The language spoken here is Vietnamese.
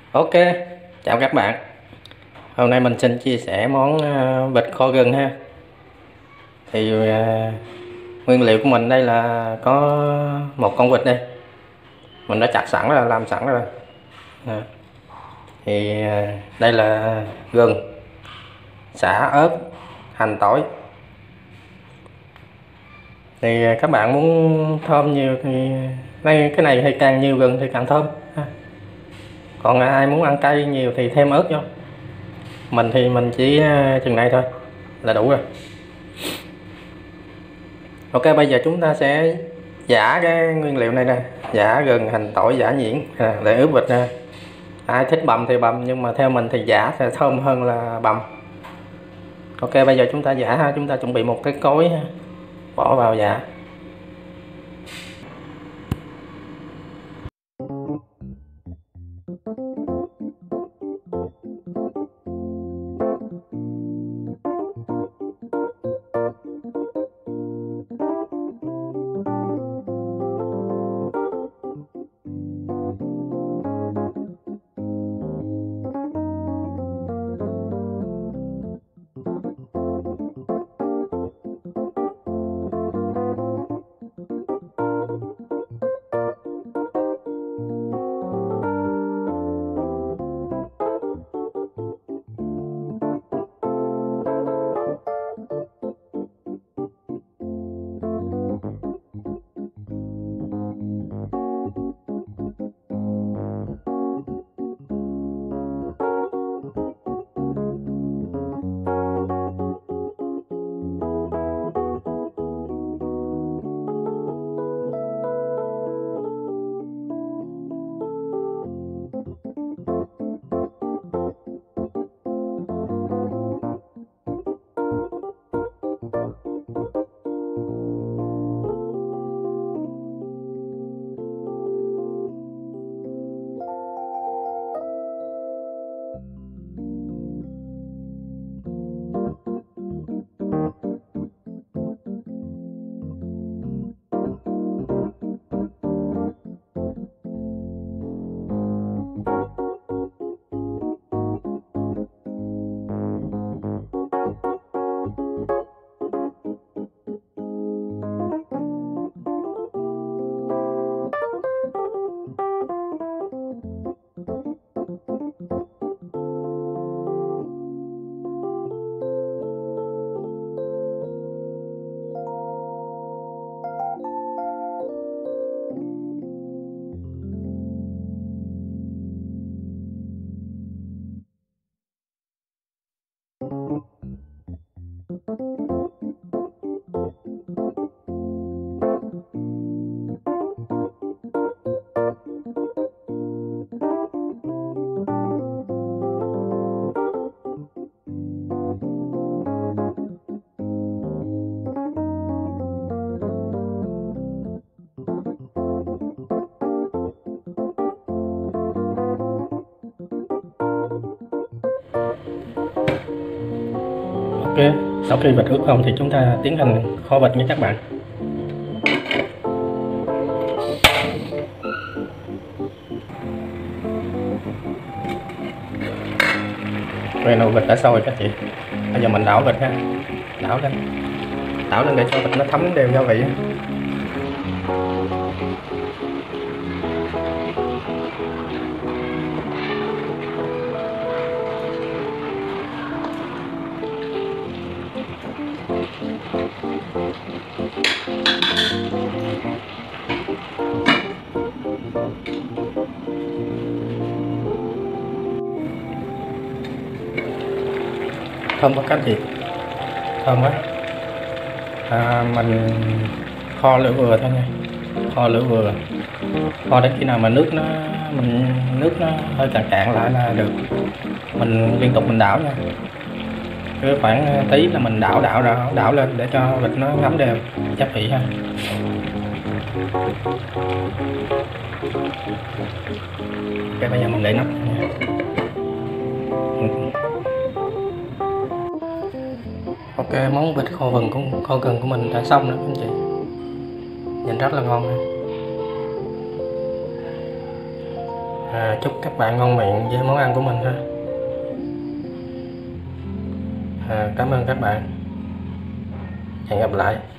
Ok, chào các bạn. Hôm nay mình xin chia sẻ món vịt kho gừng ha. Thì nguyên liệu của mình đây là có một con vịt đây. Mình đã chặt sẵn rồi, làm sẵn rồi. À, đây là gừng, sả, ớt, hành, tỏi. Thì các bạn muốn thơm nhiều thì cái này thì càng nhiều gừng thì càng thơm ha. Còn ai muốn ăn cay nhiều thì thêm ớt vô. Mình thì mình chỉ chừng này thôi là đủ rồi. Ok, bây giờ chúng ta sẽ giã cái nguyên liệu này nè, giã gừng, hành, tỏi, giã nhuyễn để ướp vịt nè. Ai thích bằm thì bằm, nhưng mà theo mình thì giã sẽ thơm hơn là bằm. Ok, bây giờ chúng ta giã ha, chúng ta chuẩn bị một cái cối ha, bỏ vào giã. Ok, sau khi vịt ướp xong thì chúng ta tiến hành kho vịt nha các bạn. Rồi nồi vịt đã sôi các chị. Bây giờ mình đảo vịt ha, đảo lên để cho vịt nó thấm đều gia vị. Thơm quá các chị, thơm quá. Mình kho lửa vừa thôi nha, kho lửa vừa, kho đến khi nào mà nước nó hơi cạn cạn lại là được. Mình liên tục mình đảo nha, cứ khoảng tí là mình đảo lên để cho vịt nó ngấm đều gia vị ha. Ok, bây giờ mình để nắp nha. Ok, món vịt kho gừng của mình đã xong rồi các anh chị. Nhìn rất là ngon ha. Chúc các bạn ngon miệng với món ăn của mình ha. Cảm ơn các bạn, hẹn gặp lại.